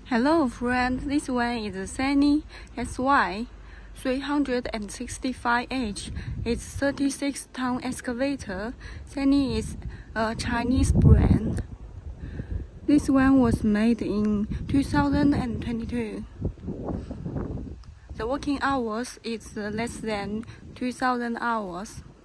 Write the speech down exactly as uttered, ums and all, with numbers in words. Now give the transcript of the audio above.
Hello friend, this one is a Sany S Y three hundred sixty-five H. It's thirty-six ton excavator. Sany is a Chinese brand. This one was made in two thousand twenty-two. The working hours is less than two thousand hours.